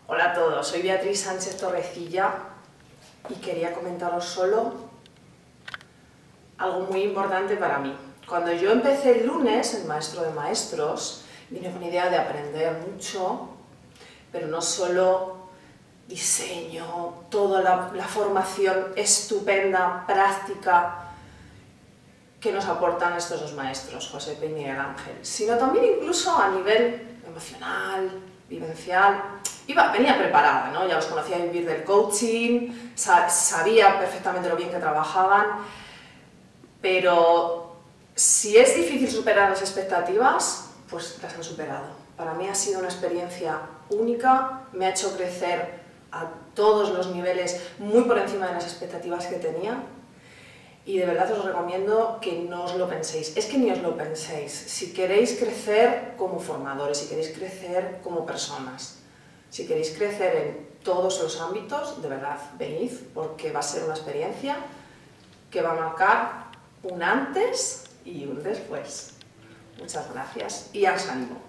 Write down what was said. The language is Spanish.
Hola a todos, soy Beatriz Sánchez Torrecilla y quería comentaros solo algo muy importante para mí. Cuando yo empecé el lunes, en Maestro de Maestros, vine con idea de aprender mucho, pero no solo diseño, toda la formación estupenda, práctica, que nos aportan estos dos maestros, José Peña y Miguel Ángel, sino también incluso a nivel emocional, vivencial. Venía preparada, ¿no? Ya los conocía a vivir del coaching, sabía perfectamente lo bien que trabajaban, pero si es difícil superar las expectativas, pues las han superado. Para mí ha sido una experiencia única, me ha hecho crecer a todos los niveles muy por encima de las expectativas que tenía. Y de verdad os recomiendo que no os lo penséis, es que ni os lo penséis. Si queréis crecer como formadores, si queréis crecer como personas, si queréis crecer en todos los ámbitos, de verdad, venid, porque va a ser una experiencia que va a marcar un antes y un después. Muchas gracias y os animo.